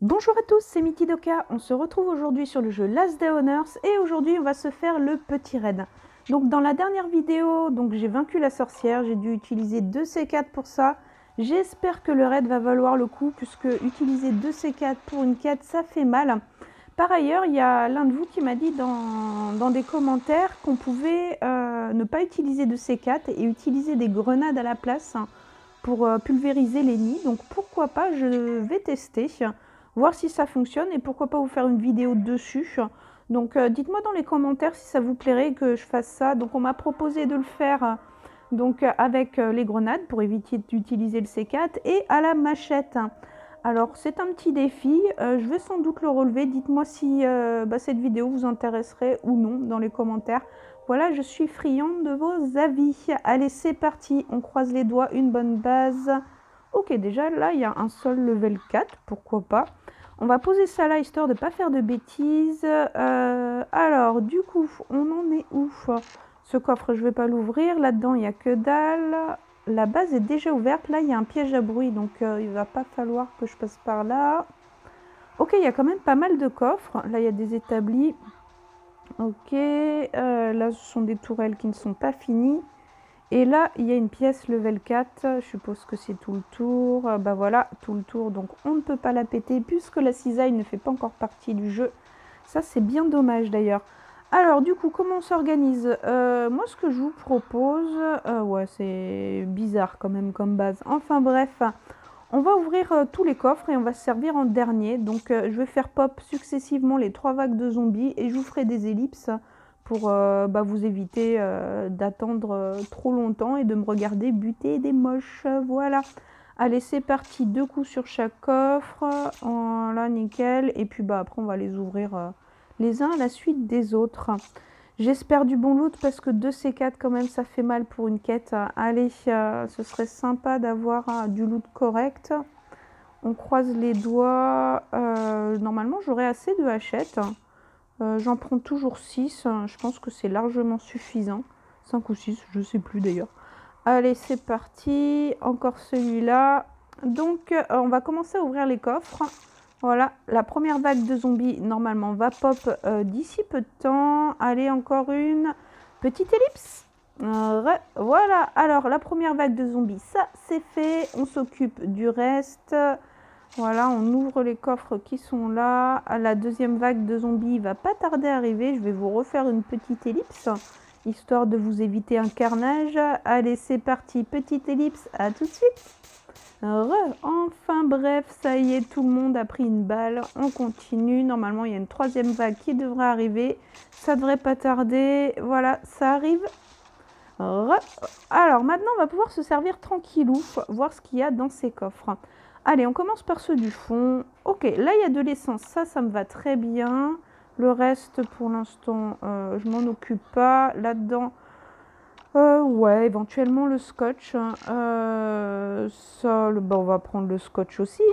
Bonjour à tous, c'est Mikidoka. On se retrouve aujourd'hui sur le jeu Last Day on Earth et aujourd'hui on va se faire le petit raid. Donc dans la dernière vidéo, j'ai vaincu la sorcière, j'ai dû utiliser 2 C4 pour ça. J'espère que le raid va valoir le coup puisque utiliser 2 C4 pour une quête ça fait mal. Par ailleurs, il y a l'un de vous qui m'a dit dans des commentaires qu'on pouvait ne pas utiliser de C4 et utiliser des grenades à la place pour pulvériser les nids. Donc pourquoi pas, je vais tester, voir si ça fonctionne et pourquoi pas vous faire une vidéo dessus. Donc dites-moi dans les commentaires si ça vous plairait que je fasse ça. Donc on m'a proposé de le faire avec les grenades pour éviter d'utiliser le C4 et à la machette. Alors c'est un petit défi, je vais sans doute le relever. Dites-moi si cette vidéo vous intéresserait ou non dans les commentaires. Voilà, je suis friande de vos avis. Allez, c'est parti, on croise les doigts, une bonne base. Ok, déjà là, il y a un sol level 4, pourquoi pas. On va poser ça là, histoire de ne pas faire de bêtises. Alors, du coup, on en est où? Ce coffre, je ne vais pas l'ouvrir. Là-dedans, il n'y a que dalle. La base est déjà ouverte. Là, il y a un piège à bruit, donc il ne va pas falloir que je passe par là. Ok, il y a quand même pas mal de coffres. Là, il y a des établis. Ok, là, ce sont des tourelles qui ne sont pas finies. Et là, il y a une pièce level 4, je suppose que c'est tout le tour. Bah voilà, tout le tour, donc on ne peut pas la péter puisque la cisaille ne fait pas encore partie du jeu. Ça, c'est bien dommage d'ailleurs. Alors, du coup, comment on s'organise? Moi, ce que je vous propose... ouais, c'est bizarre quand même comme base. Enfin bref, on va ouvrir tous les coffres et on va se servir en dernier. Donc, je vais faire pop successivement les 3 vagues de zombies et je vous ferai des ellipses pour vous éviter d'attendre trop longtemps et de me regarder buter des moches. Voilà. Allez, c'est parti. 2 coups sur chaque coffre. Voilà, nickel. Et puis après, on va les ouvrir les uns à la suite des autres. J'espère du bon loot parce que 2 C4 quand même, ça fait mal pour une quête. Allez, ce serait sympa d'avoir du loot correct. On croise les doigts. Normalement, j'aurai assez de hachettes. J'en prends toujours 6, je pense que c'est largement suffisant. 5 ou 6, je sais plus d'ailleurs. Allez, c'est parti, encore celui-là. Donc, on va commencer à ouvrir les coffres. Voilà, la première vague de zombies, normalement, va pop d'ici peu de temps. Allez, encore une petite ellipse. Voilà, alors la première vague de zombies, ça c'est fait. On s'occupe du reste. Voilà, on ouvre les coffres qui sont là. La deuxième vague de zombies va pas tarder à arriver. Je vais vous refaire une petite ellipse, histoire de vous éviter un carnage. Allez, c'est parti, petite ellipse, à tout de suite. Enfin bref, ça y est, tout le monde a pris une balle. On continue. Normalement, il y a une troisième vague qui devrait arriver. Ça devrait pas tarder. Voilà, ça arrive. Alors maintenant, on va pouvoir se servir tranquillou, voir ce qu'il y a dans ces coffres. Allez, on commence par ceux du fond. Ok, là, il y a de l'essence. Ça me va très bien. Le reste, pour l'instant, je m'en occupe pas. Là-dedans, ouais, éventuellement le scotch. Ça, on va prendre le scotch aussi.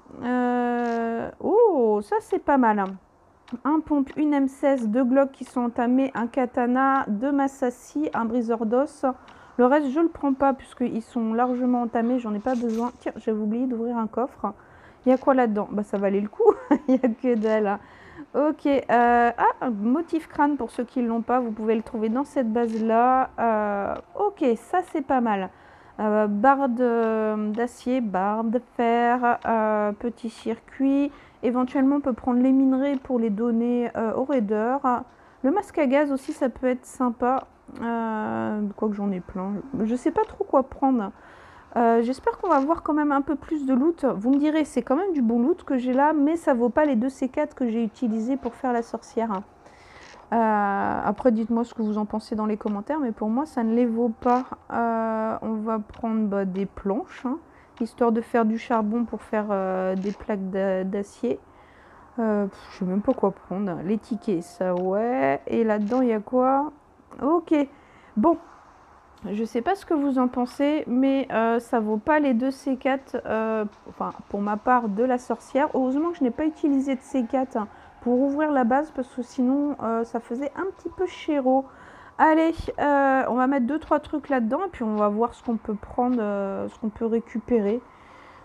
Oh, ça, c'est pas mal. Un pompe, une M16, 2 Glock qui sont entamés, un katana, 2 Massassi, un briseur d'os. Le reste, je ne le prends pas puisqu'ils sont largement entamés, j'en ai pas besoin. Tiens, j'avais oublié d'ouvrir un coffre. Il y a quoi là-dedans? Bah, ça valait le coup, il n'y a que dalle. Ok, motif crâne pour ceux qui ne l'ont pas, vous pouvez le trouver dans cette base-là. Ok, ça c'est pas mal. Barre d'acier, barre de fer, petit circuit. Éventuellement, on peut prendre les minerais pour les donner aux raiders. Le masque à gaz aussi, ça peut être sympa. Quoique j'en ai plein. Je sais pas trop quoi prendre. J'espère qu'on va avoir quand même un peu plus de loot. Vous me direz, c'est quand même du bon loot que j'ai là, mais ça vaut pas les 2 C4 que j'ai utilisés pour faire la sorcière. Après, dites-moi ce que vous en pensez dans les commentaires, mais pour moi, ça ne les vaut pas. On va prendre des planches, histoire de faire du charbon pour faire des plaques d'acier. Je sais même pas quoi prendre. Les tickets, ça ouais. Et là-dedans, il y a quoi? Ok. Bon. Je sais pas ce que vous en pensez, mais ça vaut pas les 2 C4, enfin pour ma part, de la sorcière. Heureusement que je n'ai pas utilisé de C4 pour ouvrir la base, parce que sinon ça faisait un petit peu chéro. Allez, on va mettre 2-3 trucs là-dedans, et puis on va voir ce qu'on peut prendre, ce qu'on peut récupérer.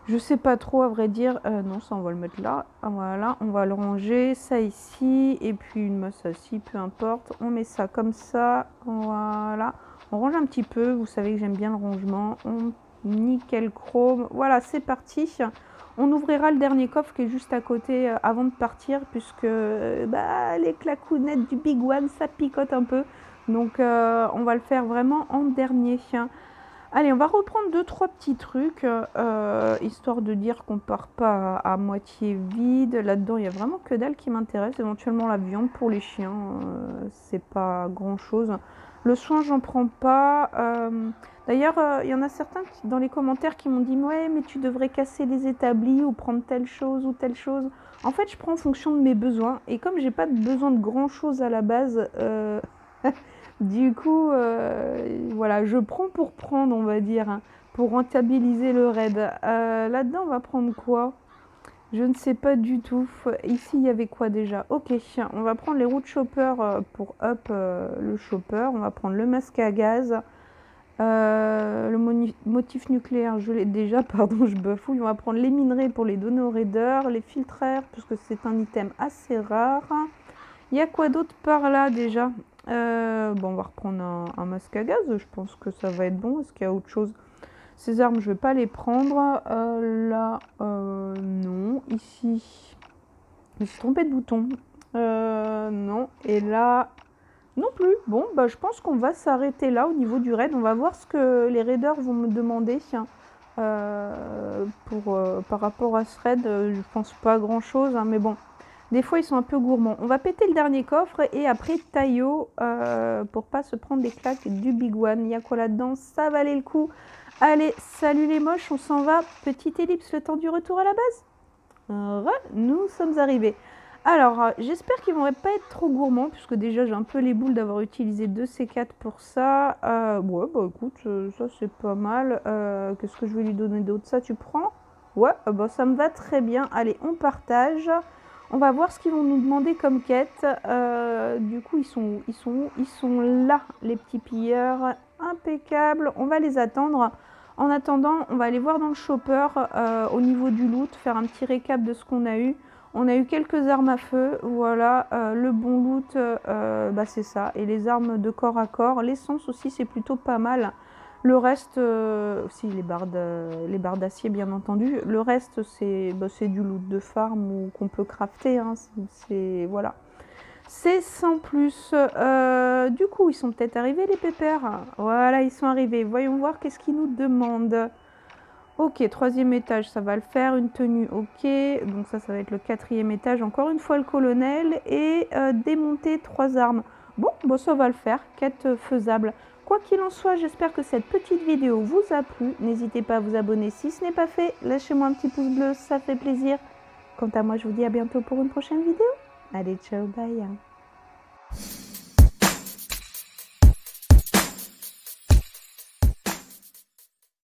Je sais pas trop à vrai dire. Non, ça on va le mettre là. Voilà, on va le ranger. Ça ici. Et puis une masse ici, peu importe. On met ça comme ça. Voilà. On range un petit peu. Vous savez que j'aime bien le rangement. On nickel chrome. Voilà, c'est parti. On ouvrira le dernier coffre qui est juste à côté avant de partir. Puisque bah, les claquounettes du Big One, ça picote un peu. Donc on va le faire vraiment en dernier. Allez, on va reprendre 2-3 petits trucs, histoire de dire qu'on part pas à moitié vide. Là-dedans, il y a vraiment que dalle qui m'intéresse. Éventuellement la viande pour les chiens, c'est pas grand-chose. Le soin, j'en prends pas. D'ailleurs, il y en a certains dans les commentaires qui m'ont dit « Ouais, mais tu devrais casser les établis ou prendre telle chose ou telle chose. » En fait, je prends en fonction de mes besoins. Et comme j'ai pas besoin de grand-chose à la base... Du coup, voilà, je prends pour prendre, on va dire, hein, pour rentabiliser le raid. Là-dedans, on va prendre quoi? Je ne sais pas du tout. Ici, il y avait quoi déjà? Ok, on va prendre les routes chopper pour up le chopper. On va prendre le masque à gaz. Le motif nucléaire, je l'ai déjà, pardon, je bafouille. On va prendre les minerais pour les donner aux raiders. Les filtraires, puisque c'est un item assez rare. Il y a quoi d'autre par là déjà? Bon, on va reprendre un masque à gaz. Je pense que ça va être bon. Est-ce qu'il y a autre chose? Ces armes, je ne vais pas les prendre. Là, non. Ici, je me suis trompée de bouton. Non. Et là, non plus. Bon, bah, je pense qu'on va s'arrêter là au niveau du raid. On va voir ce que les raiders vont me demander. Par rapport à ce raid, je pense pas grand-chose. Hein, mais bon. Des fois, ils sont un peu gourmands. On va péter le dernier coffre et après taillot pour pas se prendre des claques du Big One. Il y a quoi là-dedans? Ça valait le coup. Allez, salut les moches, on s'en va. Petite ellipse, le temps du retour à la base. Nous sommes arrivés. Alors, j'espère qu'ils vont pas être trop gourmands, puisque déjà j'ai un peu les boules d'avoir utilisé 2 C4 pour ça. Ouais, bah écoute, ça c'est pas mal. Qu'est-ce que je vais lui donner d'autre? Ça, tu prends? Ouais, bah ça me va très bien. Allez, on partage. On va voir ce qu'ils vont nous demander comme quête. Du coup, ils sont où? Ils sont là, les petits pilleurs. Impeccable. On va les attendre. En attendant, on va aller voir dans le shopper au niveau du loot, faire un petit récap de ce qu'on a eu. On a eu quelques armes à feu, voilà, le bon loot, bah c'est ça. Et les armes de corps à corps. L'essence aussi, c'est plutôt pas mal. Le reste, si les barres d'acier bien entendu. Le reste, c'est du loot de farm ou qu'on peut crafter. Hein, voilà. C'est sans plus. Du coup, ils sont peut-être arrivés les pépères. Voilà, ils sont arrivés. Voyons voir qu'est-ce qu'ils nous demandent. Ok, 3e étage, ça va le faire. Une tenue, ok. Donc ça va être le 4e étage. Encore une fois, le colonel. Et démonter 3 armes. Bon, ça va le faire. Quête faisable. Quoi qu'il en soit, j'espère que cette petite vidéo vous a plu. N'hésitez pas à vous abonner si ce n'est pas fait. Lâchez-moi un petit pouce bleu, ça fait plaisir. Quant à moi, je vous dis à bientôt pour une prochaine vidéo. Allez, ciao, bye.